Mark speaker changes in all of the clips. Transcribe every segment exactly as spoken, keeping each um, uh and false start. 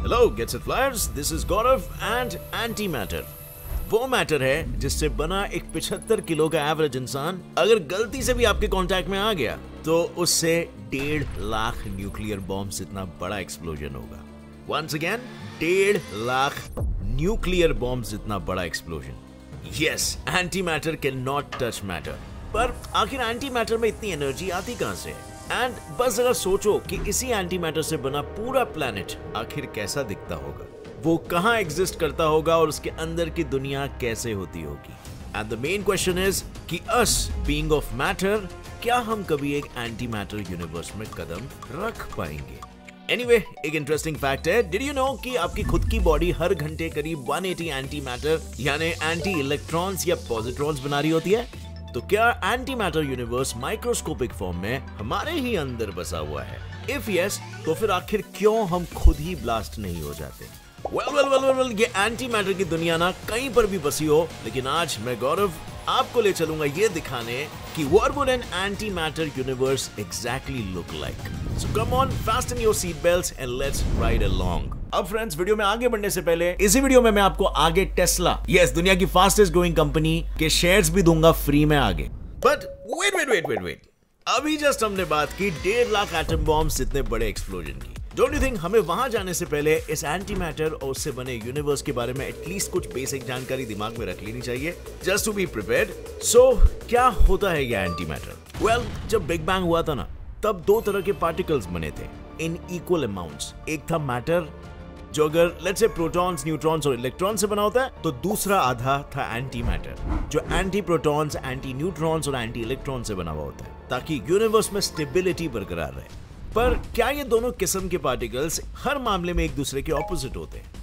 Speaker 1: Hello get set flyers, this is Gaurav and anti matter वो matter है जिससे बना एक पचहत्तर किलो का एवरेज इंसान अगर गलती से भी आपके कांटेक्ट में आ गया तो उससे डेढ़ लाख न्यूक्लियर बॉम्ब जितना बड़ा एक्सप्लोजन होगा। वंस अगेन, डेढ़ लाख न्यूक्लियर बॉम्ब जितना बड़ा explosion. Yes, anti matter can not touch matter. पर आखिर एंटी मैटर में इतनी एनर्जी आती कहां से? एंड बस अगर सोचो कि इसी एंटी मैटर से बना पूरा प्लेनेट आखिर कैसा दिखता होगा, वो कहां एग्जिस्ट करता होगा और उसके अंदर की दुनिया कैसे होती होगी। And the main question is कि अस बीइंग ऑफ मैटर, क्या हम कभी एक एंटी मैटर यूनिवर्स में कदम रख पाएंगे? एनीवे, anyway, एक इंटरेस्टिंग फैक्ट है, डिड यू नो कि आपकी खुद की बॉडी हर घंटे करीब एक सौ अस्सी एंटी मैटर यानी एंटी इलेक्ट्रॉन्स या पॉजिट्रॉन्स बना रही होती है? तो क्या anti matter universe microscopic form में हमारे ही अंदर बसा हुआ है? इफ यस, तो फिर आखिर क्यों हम खुद ही ब्लास्ट नहीं हो जाते? वेल वेल वेल वेल ये एंटी मैटर की दुनिया ना कहीं पर भी बसी हो, लेकिन आज मैं गौरव आपको ले चलूंगा ये दिखाने कि what would an anti matter universe exactly look like. So come on, fasten your seat belts and let's ride along। अब फ्रेंड्स, वीडियो में आगे बढ़ने से पहले इसी वीडियो में मैं आपको आगे टेस्ला, यस दुनिया की फास्टेस्ट ग्रोइंग कंपनी के शेयर्स भी दूंगा फ्री में आगे। But wait wait wait wait wait अभी जस्ट हमने बात की डेढ़ लाख एटम बॉम्ब्स जितने बड़े एक्सप्लोजन की। डोंट यू थिंक हमें वहां जाने से पहले इस एंटी मैटर और उससे बने यूनिवर्स के बारे में एटलीस्ट कुछ बेसिक जानकारी दिमाग में रख लेनी चाहिए, just to be prepared. So क्या होता है ये एंटी मैटर? वेल, जब बिग बैंग हुआ था ना, तब दो तरह के पार्टिकल्स बने थे इन इक्वल अमाउंट्स। एक था मैटर, जो अगर लेट्स से प्रोटॉन्स, न्यूट्रॉन्स और इलेक्ट्रॉन से बना होता है, तो दूसरा आधा था एंटी मैटर, जो एंटी प्रोटॉन्स, एंटी न्यूट्रॉन्स और एंटी इलेक्ट्रॉन से बना हुआ होता है, ताकि यूनिवर्स में स्टेबिलिटी बरकरार रहे। पर क्या ये दोनों किस्म के पार्टिकल्स हर मामले में एक दूसरे के ऑपोजिट होते हैं?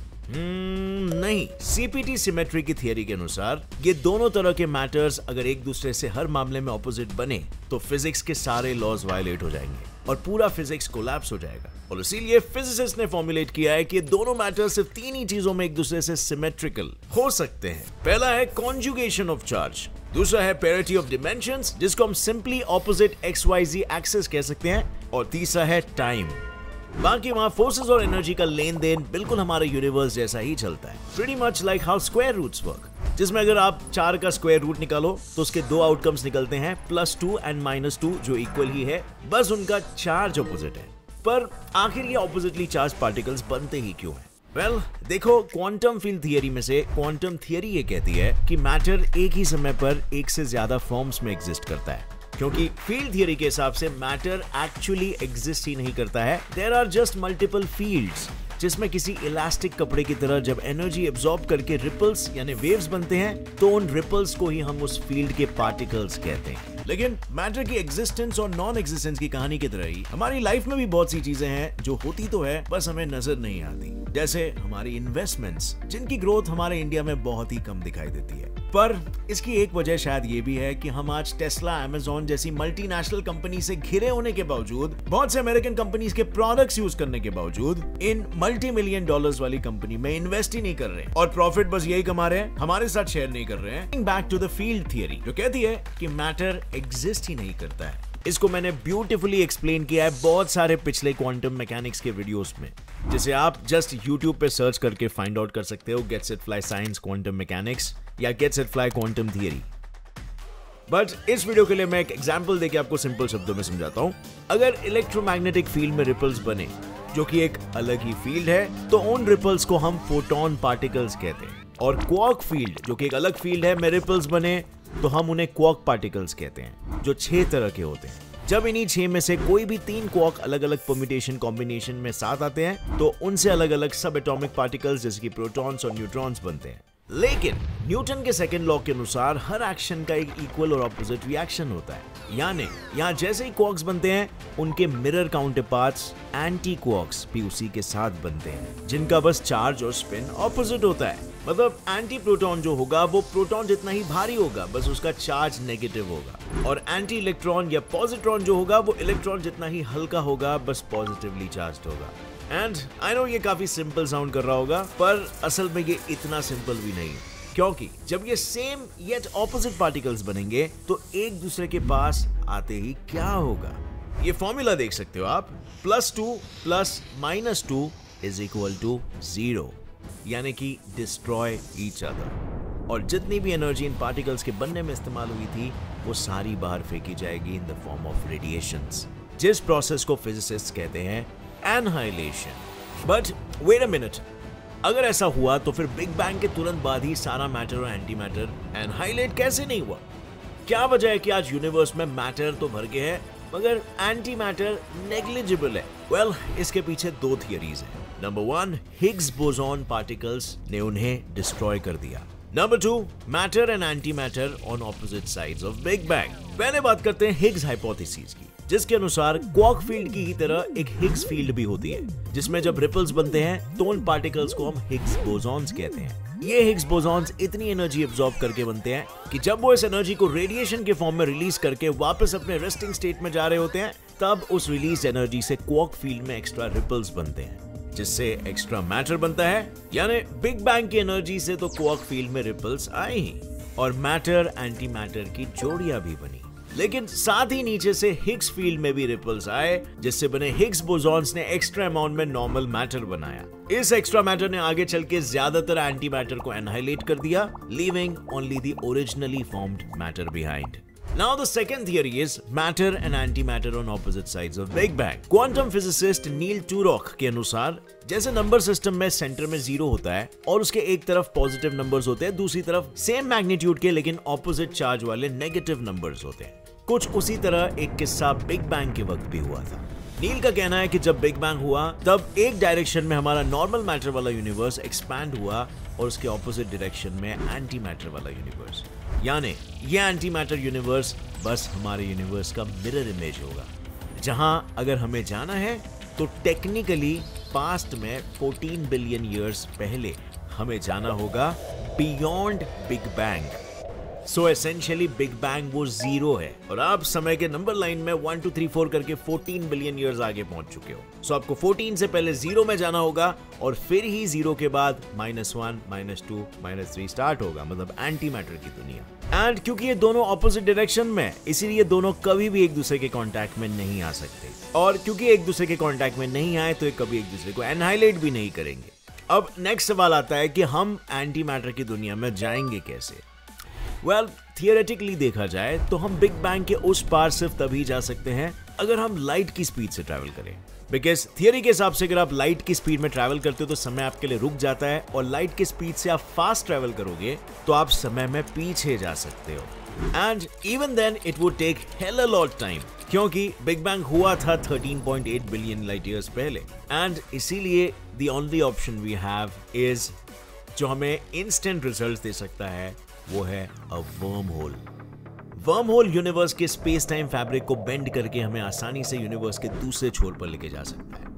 Speaker 1: hmm, नहीं। सीपीटी सिमेट्री की थियरी के अनुसार ये दोनों तरह के मैटर्स अगर एक दूसरे से हर मामले में ऑपोजिट बने तो फिजिक्स के सारे लॉज वायलेट हो जाएंगे और पूरा फिजिक्स कोलैप्स हो जाएगा। और इसीलिए फिजिसिस्ट ने फॉर्मुलेट किया है कि दोनों मैटर सिर्फ तीन ही चीजों में एक दूसरे से सिमेट्रिकल हो सकते हैं। पहला है कॉन्जुगेशन ऑफ चार्ज, दूसरा है पैरिटी ऑफ डिमेंशंस, जिसको हम simply opposite x y z axis कह सकते हैं, और तीसरा है टाइम। बाकी वहां फोर्सेस और एनर्जी का लेन देन बिल्कुल हमारे यूनिवर्स जैसा ही चलता है, pretty much like how square roots work, जिसमें अगर आप चार का स्क्वायर रूट निकालो तो उसके दो आउटकम्स निकलते हैं, plus two and minus two, जो इक्वल ही है, बस उनका चार्ज ऑपोजिट है। पर आखिर ये ऑपोजिटली चार्ज पार्टिकल्स बनते ही क्यों हैं? वेल well, देखो, क्वांटम फील्ड थियरी में से क्वांटम थियरी ये कहती है कि मैटर एक ही समय पर एक से ज्यादा फॉर्म्स में एग्जिस्ट करता है, क्योंकि फील्ड थियरी के हिसाब से मैटर एक्चुअली एग्जिस्ट ही नहीं करता है। There are just multiple fields, जिसमें किसी इलास्टिक कपड़े की तरह जब एनर्जी एब्जॉर्ब करके रिपल्स यानी वेव्स बनते हैं, तो उन रिपल्स को ही हम उस फील्ड के पार्टिकल्स कहते हैं। लेकिन मैटर की एग्जिस्टेंस और नॉन एग्जिस्टेंस की कहानी की तरह ही हमारी लाइफ में भी बहुत सी चीजें हैं जो होती तो है, बस हमें नजर नहीं आती। जैसे हमारी इन्वेस्टमेंट्स, जिनकी ग्रोथ हमारे इंडिया में बहुत ही कम दिखाई देती है। पर इसकी एक वजह शायद ये भी है कि हम आज टेस्ला, अमेज़न जैसी मल्टीनेशनल कंपनी से घिरे होने के बावजूद, बहुत से अमेरिकन कंपनीज के प्रोडक्ट्स यूज करने के बावजूद, इन मल्टी मिलियन डॉलर्स वाली कंपनी में इन्वेस्ट ही नहीं कर रहे हैं और प्रॉफिट बस यही कमा रहे हैं, हमारे साथ शेयर नहीं कर रहे हैं। Back to the field theory, जो कहती है कि मैटर एग्जिस्ट ही नहीं करता है। इसको मैंने ब्यूटीफुली एक्सप्लेन किया है बहुत सारे पिछले क्वांटम मैकेनिक्स के वीडियोस में, जिसे आप जस्ट यूट्यूब पे सर्च करके फाइंड आउट कर सकते हो, get set fly science quantum mechanics या get set fly quantum theory. But इस वीडियो के लिए मैं एक एग्जांपल देके आपको सिंपल शब्दों में समझाता हूं। अगर इलेक्ट्रोमैग्नेटिक फील्ड में रिपल्स बने, जो कि एक अलग ही फील्ड है, तो उन रिपल्स को हम फोटोन पार्टिकल्स कहते हैं। और क्वार्क फील्ड, जो कि एक अलग फील्ड है, में रिपल्स बने, तो हम उन्हें क्वार्क पार्टिकल्स कहते हैं, जो छह तरह के होते हैं। जब इन्हीं छह में से कोई भी तीन क्वार्क अलग अलग परम्यूटेशन कॉम्बिनेशन में साथ आते हैं, तो उनसे अलग अलग सब एटॉमिक पार्टिकल्स जैसे कि प्रोटॉन्स और न्यूट्रॉन्स बनते हैं। लेकिन न्यूटन के सेकंड लॉ के अनुसार हर एक्शन का एक इक्वल और ऑपोजिट रिएक्शन होता है, यानी यहाँ जैसे ही क्वार्क्स बनते हैं, उनके मिरर काउंटरपार्ट्स एंटी क्वार्क्स भी उसी के साथ बनते हैं, जिनका बस चार्ज और स्पिन ऑपोजिट होता है। मतलब एंटी प्रोटॉन जो होगा वो प्रोटॉन जितना ही भारी होगा, बस उसका चार्ज नेगेटिव होगा, और एंटी इलेक्ट्रॉन या पॉजिट्रॉन जो होगा वो इलेक्ट्रॉन जितना ही हल्का होगा, बस पॉजिटिवली चार्ज्ड होगा। एंड आई नो ये काफी सिंपल साउंड कर रहा होगा, पर असल में ये इतना सिंपल भी नहीं, क्योंकि जब ये सेम येट ऑपोजिट पार्टिकल्स बनेंगे तो एक दूसरे के पास आते ही क्या होगा, ये फॉर्मूला देख सकते हो आप, plus two plus minus two is equal to zero, यानी कि डिस्ट्रॉय ईच अदर। और जितनी भी एनर्जी इन पार्टिकल्स के बनने में इस्तेमाल हुई थी वो सारी बाहर फेंकी जाएगी in the form of radiations, जिस प्रोसेस को फिजिसिस्ट कहते हैं annihilation. But wait a minute, अगर ऐसा हुआ तो फिर बिग बैंग के तुरंत बाद ही सारा मैटर और एंटी मैटर एनहाइलेट कैसे नहीं हुआ? क्या वजह है कि आज यूनिवर्स में मैटर तो भर गए है मगर एंटी मैटर नेग्लिजिबल है? वेल well, इसके पीछे दो थियरीज हैं। Number one, Higgs boson particles ने उन्हें डिस्ट्रॉय कर दिया। Number two, matter and anti matter on opposite sides of big bang. पहले बात करते हैं हिग्स हाइपोथेसिस की, जिसके अनुसार क्वार्क फील्ड की ही तरह एक हिग्स फील्ड भी होती है, जिसमें जब रिपल्स बनते हैं तो उन पार्टिकल्स को हम हिग्स बोसॉन्स कहते हैं। ये हिग्स बोसॉन्स इतनी एनर्जी एब्जॉर्ब करके बनते हैं कि जब वो इस एनर्जी को रेडिएशन के फॉर्म में रिलीज करके वापस अपने रेस्टिंग स्टेट में जा रहे होते हैं, तब उस रिलीज एनर्जी से क्वार्क फील्ड में एक्स्ट्रा रिपल्स बनते हैं, जिससे एक्स्ट्रा मैटर बनता है। यानी बिग बैंग की एनर्जी से तो क्वार्क फील्ड में रिपल्स आए ही और मैटर एंटी मैटर की जोड़ियां भी बनी, लेकिन साथ ही नीचे से हिग्स फील्ड में भी रिपल्स आए, जिससे बने हिग्स बोसॉन्स ने एक्स्ट्रा अमाउंट में नॉर्मल मैटर बनाया। इस एक्स्ट्रा मैटर ने आगे चल के ज्यादातर एंटी मैटर को एनहाइलेट कर दिया, leaving only the originally formed matter behind. Now the second theory is matter and antimatter on opposite sides of Big Bang. Quantum physicist Neil Turok के अनुसार जैसे नंबर सिस्टम में सेंटर में zero होता है और उसके एक तरफ पॉजिटिव नंबर्स होते हैं, दूसरी तरफ सेम मैग्नीट्यूड के लेकिन ऑपोजिट चार्ज वाले नेगेटिव नंबर्स होते हैं। कुछ उसी तरह एक किस्सा बिग बैंग के वक्त भी हुआ था। नील का कहना है कि जब बिग बैंग हुआ तब एक डायरेक्शन में हमारा नॉर्मल मैटर वाला यूनिवर्स एक्सपैंड हुआ और उसके ऑपोजिट डायरेक्शन में एंटी मैटर वाला यूनिवर्स, यानी ये एंटी मैटर यूनिवर्स बस हमारे यूनिवर्स का मिरर इमेज होगा, जहां अगर हमें जाना है तो टेक्निकली पास्ट में चौदह बिलियन इयर्स पहले हमें जाना होगा beyond big bang. So essentially big bang वो जीरो है और आप समय के नंबर लाइन में वन टू थ्री फोर करके चौदह बिलियन इयर्स आगे पहुंच चुके हो। सो आपको चौदह से पहले जीरो में जाना होगा और फिर ही जीरो के बाद minus one minus two minus three start होगा, मतलब एंटी मैटर की दुनिया। एंड क्योंकि ये दोनों ऑपोजिट डायरेक्शन में, इसीलिए दोनों कभी भी एक दूसरे के कांटेक्ट में नहीं आ सकते, और क्योंकि एक दूसरे के कांटेक्ट में नहीं आए तो ये कभी एक दूसरे को एनहाइलेट भी नहीं करेंगे। अब नेक्स्ट सवाल आता है कि हम एंटी मैटर की दुनिया में जाएंगे कैसे? वेल, थियोरेटिकली देखा जाए तो हम बिग बैंग के उस पार सिर्फ तभी जा सकते हैं अगर हम लाइट की स्पीड से ट्रैवल करें, बिकॉज थियोरी के हिसाब से अगर आप लाइट की स्पीड में ट्रैवल करते हो तो समय आपके लिए रुक जाता है, और लाइट की स्पीड से आप फास्ट ट्रैवल करोगे तो आप समय में पीछे जा सकते हो। And even then it would take hell a lot time, क्योंकि बिग बैंग हुआ था thirteen point eight billion light years पहले। एंड इसीलिए the only option we have is, जो हमें इंस्टेंट रिजल्ट दे सकता है, वो है a wormhole. Wormhole universe के स्पेस टाइम फैब्रिक को बेंड करके हमें आसानी से यूनिवर्स के दूसरे छोर पर लेके जा सकता है,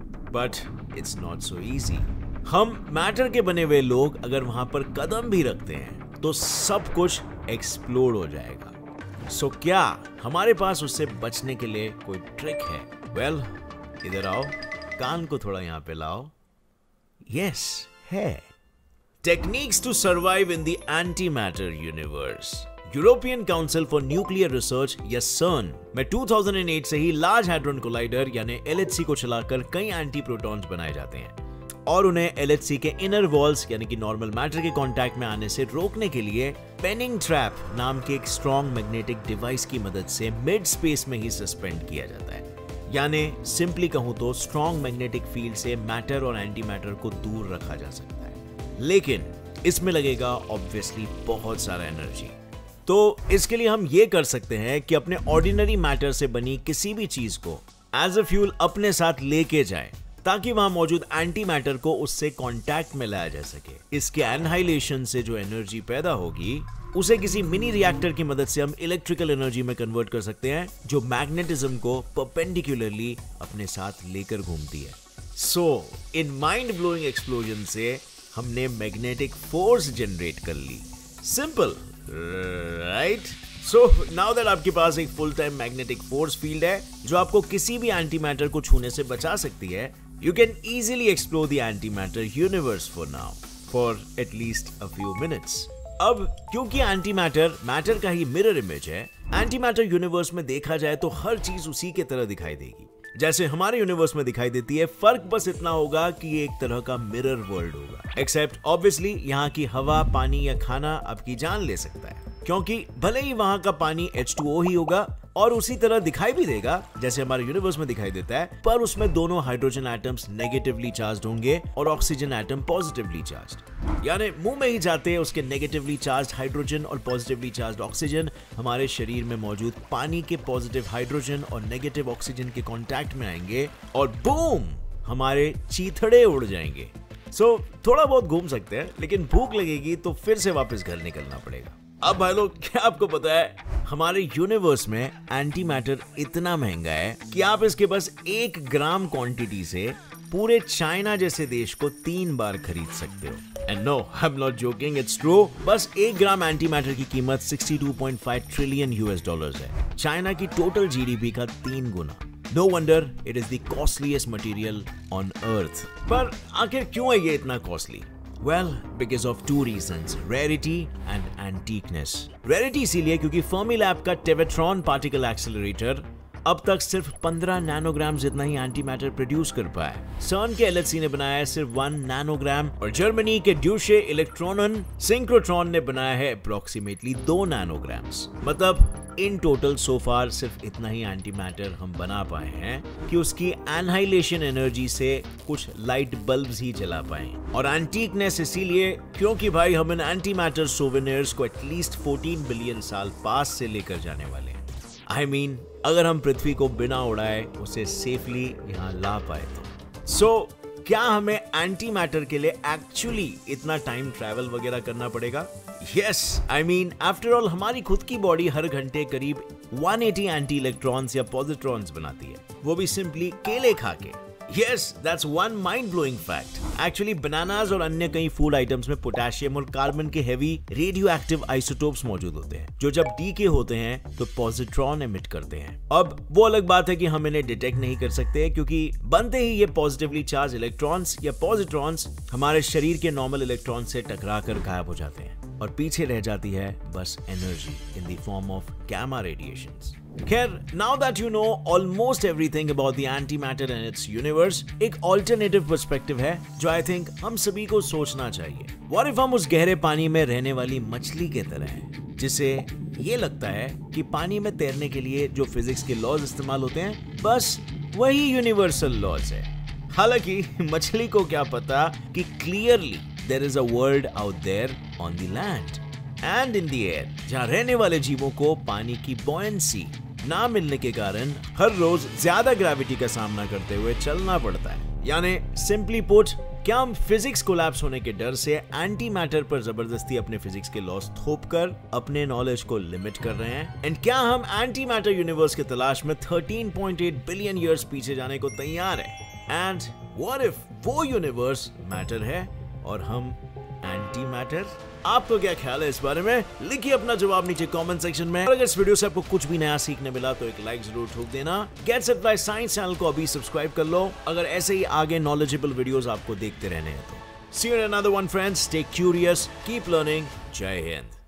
Speaker 1: but it's not so easy. हम मैटर के बने हुए लोग अगर वहां पर कदम भी रखते हैं तो सब कुछ एक्सप्लोड हो जाएगा। सो so, क्या हमारे पास उससे बचने के लिए कोई ट्रिक है? वेल well, इधर आओ, कान को थोड़ा यहां पे लाओ। यस, है। Techniques to survive in the antimatter universe. European council for nuclear research या सर्न में दो हज़ार आठ से ही लार्ज हैड्रॉन कोलाइडर यानी एल एच सी को चलाकर कई एंटी प्रोटॉन्स बनाए जाते हैं, और उन्हें एल एच सी के इनर वॉल्स यानी कि नॉर्मल मैटर के कांटेक्ट में आने से रोकने के लिए पेनिंग ट्रैप नाम के एक स्ट्रॉन्ग मैग्नेटिक डिवाइस की मदद से मिड स्पेस में ही सस्पेंड किया जाता है। यानी सिंपली कहूं तो स्ट्रॉन्ग मैग्नेटिक फील्ड से मैटर और एंटी मैटर को दूर रखा जा सकता है, लेकिन इसमें लगेगा ऑब्वियसली बहुत सारा एनर्जी। तो इसके लिए हम ये कर सकते हैं कि अपने ऑर्डिनरी मैटर से बनी किसी भी चीज को एज अ फ्यूल अपने साथ लेके जाएं, ताकि वहां मौजूद एंटी मैटर को उससे कांटेक्ट में लाया जा सके। इसके एनहाइलेशन से जो एनर्जी पैदा होगी उसे किसी मिनी रिएक्टर की मदद से हम इलेक्ट्रिकल एनर्जी में कन्वर्ट कर सकते हैं, जो मैग्नेटिज्म को परपेंडिकुलरली अपने साथ लेकर घूमती है। So in mind blowing explosion से हमने मैग्नेटिक फोर्स जनरेट कर ली। Simple, right? So now that आपके पास एक full time magnetic force field है जो आपको किसी भी एंटी मैटर को छूने से बचा सकती है, you can easily explore the anti matter universe for now, for at least a few minutes. अब क्योंकि एंटी मैटर मैटर का ही मिरर इमेज है, एंटी मैटर यूनिवर्स में देखा जाए तो हर चीज उसी के तरह दिखाई देगी। जैसे हमारे यूनिवर्स में दिखाई देती है। फर्क बस इतना होगा कि ये एक तरह का मिरर वर्ल्ड होगा, एक्सेप्ट ऑब्वियसली यहाँ की हवा, पानी या खाना आपकी जान ले सकता है, क्योंकि भले ही वहां का पानी एच टू ओ ही होगा और उसी तरह दिखाई भी देगा जैसे हमारे यूनिवर्स में दिखाई देता है, पर उसमें दोनों हाइड्रोजन एटम्स नेगेटिवली चार्ज्ड होंगे और ऑक्सीजन एटम पॉजिटिवली चार्ज्ड। यानी मुंह में ही जाते उसके नेगेटिवली चार्ज्ड हाइड्रोजन और पॉजिटिवली चार्ज्ड ऑक्सीजन हमारे शरीर में मौजूद पानी के पॉजिटिव हाइड्रोजन और नेगेटिव ऑक्सीजन के कांटेक्ट में आएंगे और बूम, हमारे चीथड़े उड़ जाएंगे। सो so, थोड़ा बहुत घूम सकते हैं, लेकिन भूख लगेगी तो फिर से वापस घर निकलना पड़ेगा। अब भाई लोग, क्या आपको पता है हमारे यूनिवर्स में एंटी मैटर इतना महंगा है कि आप इसके बस एक ग्राम क्वांटिटी से पूरे चाइना जैसे देश को तीन बार खरीद सकते हो। And no, I am not joking, it's true. बस एक ग्राम एंटी मैटर की कीमत बासठ पॉइंट पाँच ट्रिलियन यूएस डॉलर्स है, चाइना की टोटल जीडीपी का तीन गुना। No wonder it is the costliest material on earth. पर आखिर क्यों है ये इतना costly? Well, because of two reasons, rarity and antiqueness. Rarity इसीलिए क्योंकि Fermilab का Tevatron पार्टिकल एक्सेलरेटर अब तक सिर्फ पंद्रह नैनोग्राम जितना ही एंटी मैटर प्रोड्यूस कर पाया है। सर्न के एल एच सी ने बनाया है सिर्फ वन नैनोग्राम और जर्मनी के ड्यूशे इलेक्ट्रॉनन सिंक्रोट्रॉन ने बनाया है अप्रोक्सीमेटली दो नैनोग्राम्स। मतलब इन टोटल सो फार सिर्फ इतना ही एंटी मैटर हम बना पाए हैं कि उसकी एनहाइलेशन एनर्जी से कुछ लाइट बल्ब्स ही जला पाए। और एंटीकनेस इसीलिए क्योंकि भाई हम इन एंटी मैटर सोवेनियर्स को एटलीस्ट चौदह बिलियन साल पास से लेकर जाने वाले हैं। आई I मीन mean, अगर हम पृथ्वी को बिना उड़ाए उसे सेफली यहाँ ला पाए तो। सो so, क्या हमें एंटी मैटर के लिए एक्चुअली इतना टाइम ट्रैवल वगैरह करना पड़ेगा? Yes, I mean after all हमारी खुद की बॉडी हर घंटे करीब एक सौ अस्सी एंटी इलेक्ट्रॉन्स या पॉजिट्रॉन्स बनाती है, वो भी सिंपली केले खा के। Yes, that's one mind-blowing fact. Actually, bananas और अन्य कई फूड आइटम्स में पोटेशियम और कार्बन के हेवी रेडियो एक्टिव आइसोटोप्स मौजूद होते हैं, जो जब डीके होते हैं तो पॉजिट्रॉन एमिट करते हैं। अब वो अलग बात है कि हम इन्हें डिटेक्ट नहीं कर सकते, क्योंकि बनते ही ये पॉजिटिवली चार्ज इलेक्ट्रॉन्स या पॉजिट्रॉन्स हमारे शरीर के नॉर्मल इलेक्ट्रॉन से टकरा कर गायब हो जाते हैं और पीछे रह जाती है बस energy in the form of gamma radiations. खैर, now that you know almost everything about the anti matter and its universe, एक ऑल्टरनेटिव पर्सपेक्टिव है जो आई थिंक हम सभी को सोचना चाहिए। व्हाट इफ हम उस गहरे पानी में रहने वाली मछली के तरह हैं, जिसे ये लगता है कि पानी में तैरने के लिए जो फिजिक्स के लॉज इस्तेमाल होते हैं बस वही यूनिवर्सल लॉज है। हालांकि मछली को क्या पता कि clearly there is a world out there on the land and in the air, जहां रहने वाले जीवों को पानी की बॉयंसी ना मिलने के कारण हर रोज ज्यादा ग्रेविटी का सामना करते हुए चलना पड़ता है। यानी सिंपली पुट, क्या हम फिजिक्स कोलैप्स होने के डर से एंटी मैटर पर जबरदस्ती अपने फिजिक्स के लॉस थोप कर अपने नॉलेज को लिमिट कर रहे हैं? एंड क्या हम एंटी मैटर यूनिवर्स की तलाश में तेरह पॉइंट आठ बिलियन ईयर्स पीछे जाने को तैयार हैं? एंड व्हाट इफ वो यूनिवर्स मैटर है और हम एंटी मैटर? आपको क्या ख्याल है इस बारे में? लिखिए अपना जवाब नीचे कमेंट सेक्शन में। और अगर इस वीडियो से आपको कुछ भी नया सीखने मिला तो एक लाइक जरूर ठोक देना। गेट्स एप्लाई साइंस चैनल को अभी सब्सक्राइब कर लो अगर ऐसे ही आगे नॉलेजेबल वीडियोस आपको देखते रहने हैं तो। See you in another one friends, stay curious, keep learning, जय हिंद।